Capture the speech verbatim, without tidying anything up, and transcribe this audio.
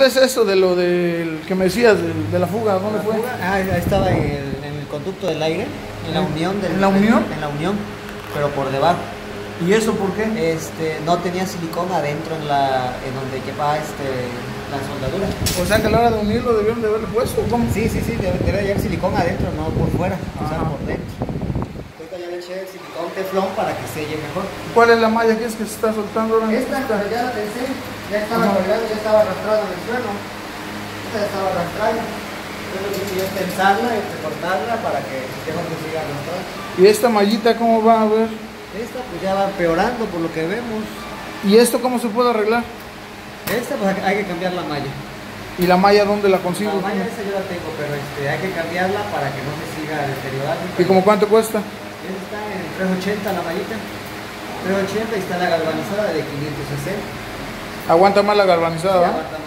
es eso de lo del que me decías, de, de la fuga? ¿Dónde La fue? fuga, ah, ahí estaba en el, en el conducto del aire, en la unión del... ¿En la unión? En la unión, pero por debajo. ¿Y eso por qué? Este, no tenía silicón adentro en la, en donde quepa este, la soldadura. O sea que a la hora de unirlo debieron de haberle puesto, ¿cómo? Sí, sí, sí, debe, debe haber silicón adentro, no por fuera, o sea, Ajá. por dentro. Ahorita ya le eché el silicón teflón para que selle mejor. ¿Cuál es la malla que es que se está soltando ahora? Esta, pero ya la pensé, ya estaba colgada, ya estaba arrastrada en el suelo. Esta ya estaba arrastrada. Entonces lo que hice yo es tensarla y recortarla para que el sistema no siga arrastrando. ¿Y esta mallita cómo va a ver? Esta pues ya va empeorando por lo que vemos. ¿Y esto cómo se puede arreglar? Esta pues hay que cambiar la malla. ¿Y la malla dónde la consigo? La malla esa yo la tengo, pero este, hay que cambiarla para que no se siga deteriorando. ¿Y como cuánto cuesta? Esta está en tres ochenta la mallita. tres ochenta y está la galvanizada de quinientos sesenta. Aguanta más la Sí, galvanizada, ¿no? aguanta